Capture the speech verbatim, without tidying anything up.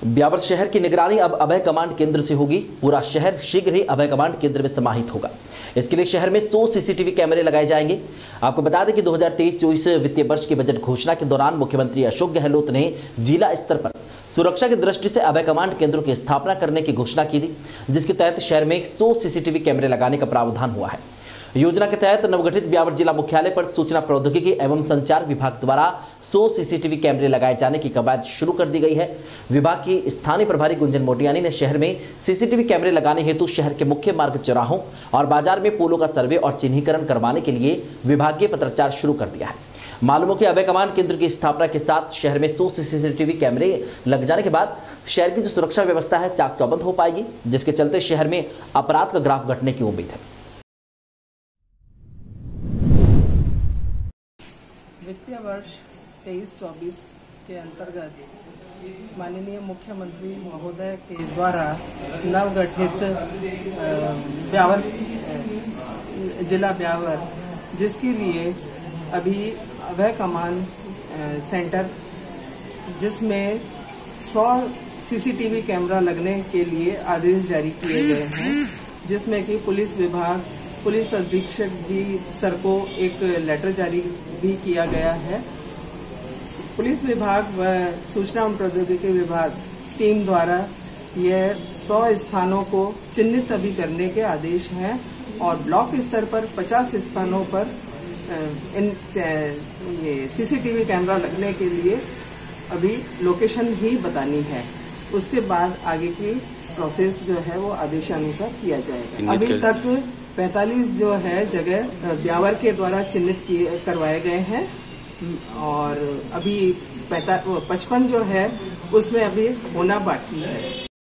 ब्यावर शहर की निगरानी अब अभय कमांड केंद्र से होगी। पूरा शहर शीघ्र ही अभय कमांड केंद्र में समाहित होगा। इसके लिए शहर में सौ सीसीटीवी कैमरे लगाए जाएंगे। आपको बता दें कि दो हज़ार तेईस चौबीस वित्तीय वर्ष की बजट घोषणा के दौरान मुख्यमंत्री अशोक गहलोत ने जिला स्तर पर सुरक्षा की दृष्टि से अभय कमांड केंद्रों की स्थापना करने की घोषणा की थी, जिसके तहत शहर में सौ सीसीटीवी कैमरे लगाने का प्रावधान हुआ है। योजना के तहत नवगठित ब्यावर जिला मुख्यालय पर सूचना प्रौद्योगिकी एवं संचार विभाग द्वारा सौ सीसीटीवी कैमरे लगाए जाने की कवायद शुरू कर दी गई है। विभाग की स्थानीय प्रभारी गुंजन मोटियानी ने शहर में सीसीटीवी कैमरे लगाने हेतु शहर के मुख्य मार्ग, चौराहों और बाजार में पोलों का सर्वे और चिन्हीकरण करवाने के लिए विभागीय पत्राचार शुरू कर दिया है। मालूम हो कि अभय कमांड केंद्र की स्थापना के साथ शहर में सौ सीसीटीवी कैमरे लग जाने के बाद शहर की जो सुरक्षा व्यवस्था है चाक चौबंद हो पाएगी, जिसके चलते शहर में अपराध का ग्राफ घटने की उम्मीद है। वित्तीय वर्ष तेईस चौबीस के अंतर्गत माननीय मुख्यमंत्री महोदय के द्वारा नवगठित ब्यावर जिला ब्यावर, जिसके लिए अभी अभय कमांड सेंटर, जिसमें सौ सीसीटीवी कैमरा लगने के लिए आदेश जारी किए गए हैं, जिसमें कि पुलिस विभाग, पुलिस अधीक्षक जी सर को एक लेटर जारी भी किया गया है। पुलिस विभाग व सूचना एवं प्रौद्योगिकी विभाग टीम द्वारा यह सौ स्थानों को चिन्हित अभी करने के आदेश हैं और ब्लॉक स्तर पर पचास स्थानों पर इन ये सीसीटीवी कैमरा लगने के लिए अभी लोकेशन ही बतानी है। उसके बाद आगे की प्रोसेस जो है वो आदेशानुसार किया जाएगा। अभी तक पैंतालीस जो है जगह ब्यावर के द्वारा चिन्हित किए करवाए गए हैं और अभी पचपन जो है उसमें अभी होना बाकी है।